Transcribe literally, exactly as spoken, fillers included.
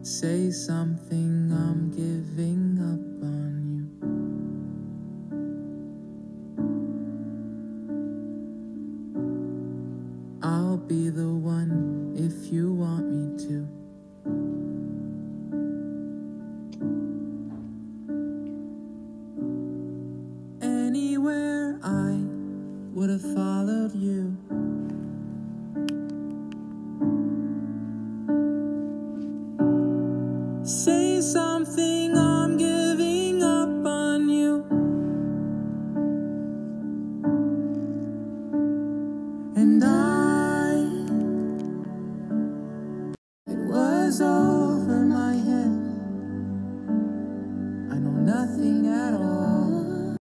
Say something, I'm giving up on you. I'll be the one if you want me to. Anywhere I would have followed you. Say something, I'm giving up on you. And I